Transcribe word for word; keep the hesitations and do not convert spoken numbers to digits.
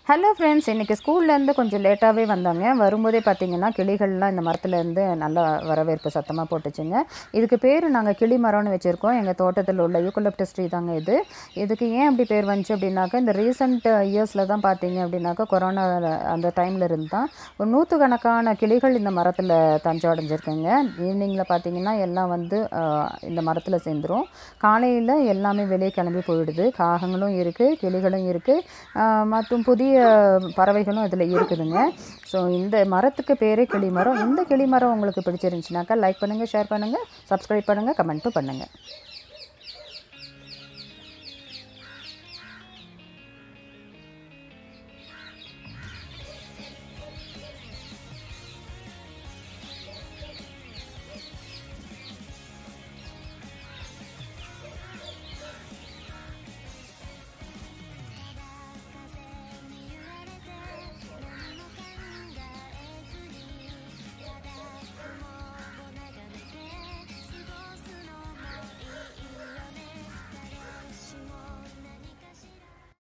Hello friends, இன்றைக்கி ஸ்கூல்லேருந்து கொஞ்சம் லேட்டாகவே வந்தாங்க. வரும்போதே பார்த்திங்கன்னா கிளிகள்லாம் இந்த மரத்துலேருந்து நல்லா வரவேற்பு சத்தமாக போட்டுச்சுங்க. இதுக்கு பேர் நாங்கள் கிளி மரம்னு வச்சுருக்கோம். எங்கள் தோட்டத்தில் உள்ள யூக்கலிப்டஸ் ட்ரீ தாங்க இது. இதுக்கு ஏன் அப்படி பேர் வந்துச்சு அப்படின்னாக்கா, இந்த ரீசெண்ட் இயர்ஸில் தான் பார்த்தீங்க அப்படின்னாக்கா, கொரோனா அந்த டைமில் இருந்து தான் ஒரு நூற்றுக்கணக்கான கிளிகள் இந்த மரத்தில் தஞ்சம் அடைஞ்சிருக்குங்க. ஈவினிங்கில் பார்த்திங்கன்னா எல்லாம் வந்து இந்த மரத்தில் சேர்ந்துடும். காலையில் எல்லாமே வெளியே கிளம்பி போயிடுது. காகங்களும் இருக்குது, கிளிகளும் இருக்குது, மற்றும் புதிய பறவைகளும் இதில் இருக்குதுங்க. ஸோ இந்த மரத்துக்கு பேரே கிளி மரம். இந்த கிளி மரம் உங்களுக்கு பிடிச்சிருந்துச்சுனாக்கா லைக் பண்ணுங்கள், ஷேர் பண்ணுங்கள், சப்ஸ்கிரைப் பண்ணுங்கள், கமெண்ட்டும் பண்ணுங்கள்.